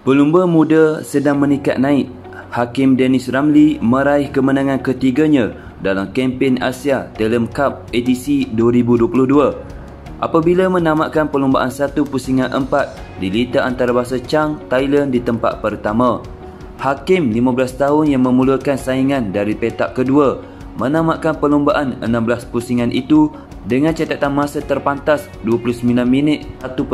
Pelumba muda sedang meningkat naik. Hakim Dennis Ramli meraih kemenangan ketiganya dalam kempen Asia Talent Cup edisi 2022 apabila menamatkan perlumbaan 1 pusingan 4 di Liga Antarabangsa Chang, Thailand di tempat pertama. Hakim 15 tahun yang memulakan saingan dari petak kedua menamatkan perlumbaan 16 pusingan itu dengan catatan masa terpantas 29 minit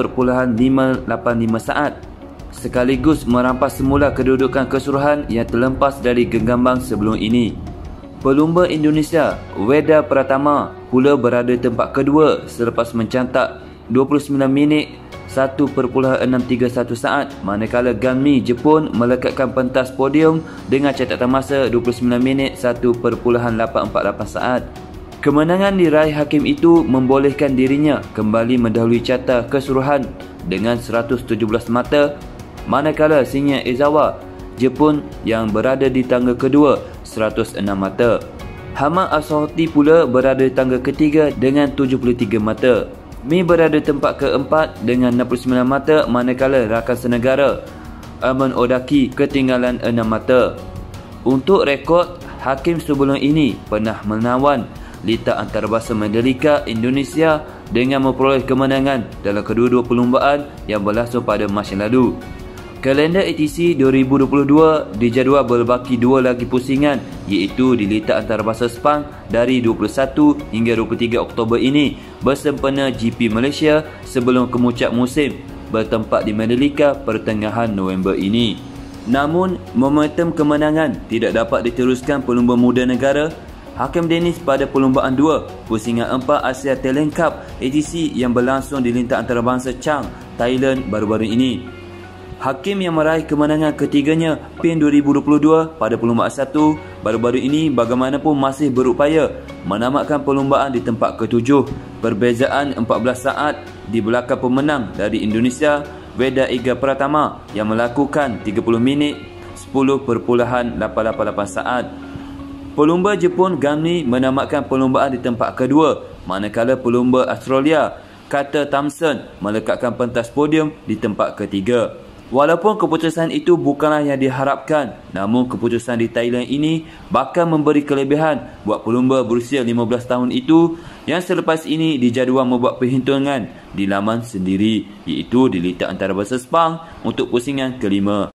1.585 saat, sekaligus merampas semula kedudukan keseluruhan yang terlepas dari genggaman sebelum ini. Pelumba Indonesia Weda Pratama pula berada tempat kedua selepas mencantak 29 minit 1.631 saat, manakala Ganmi Jepun melekatkan pentas podium dengan catatan masa 29 minit 1.848 saat. Kemenangan diraih hakim itu membolehkan dirinya kembali mendahului carta keseluruhan dengan 117 mata, manakala Shinya Ezawa Jepun yang berada di tangga kedua 106 mata. Hamad Al-Sahoti pula berada di tangga ketiga dengan 73 mata. Mi berada tempat keempat dengan 69 mata, manakala rakan senegara Arman Odaki ketinggalan 6 mata. Untuk rekod, hakim sebelum ini pernah menawan Liga Antarabangsa Mandalika Indonesia dengan memperoleh kemenangan dalam kedua-dua perlumbaan yang berlangsung pada Mac yang lalu. Kalender ATC 2022 dijadual berbaki 2 lagi pusingan, iaitu di Liga Antarabangsa Sepang dari 21 hingga 23 Oktober ini bersempena GP Malaysia sebelum kemuncak musim bertempat di Mandalika pertengahan November ini. Namun, momentum kemenangan tidak dapat diteruskan pelumba muda negara. Hakim Dennis pada perlumbaan 2 pusingan 4 Asia Talent Cup ATC yang berlangsung di Liga Antarabangsa Chang, Thailand baru-baru ini. Hakim yang meraih kemenangan ketiganya PIN 2022 pada perlumbaan 1 baru-baru ini bagaimanapun masih berupaya menamatkan perlumbaan di tempat ke-7, perbezaan 14 saat di belakang pemenang dari Indonesia Weda Iga Pratama yang melakukan 30 minit 10.888 saat. Pelumba Jepun Ganmi menamatkan perlumbaan di tempat kedua, manakala pelumba Australia Carter Thompson melekatkan pentas podium di tempat ketiga. Walaupun keputusan itu bukanlah yang diharapkan, namun keputusan di Thailand ini bakal memberi kelebihan buat pelumba berusia 15 tahun itu yang selepas ini dijadual membuat perhitungan di laman sendiri, iaitu di Liga Antarabangsa Sepang untuk pusingan kelima.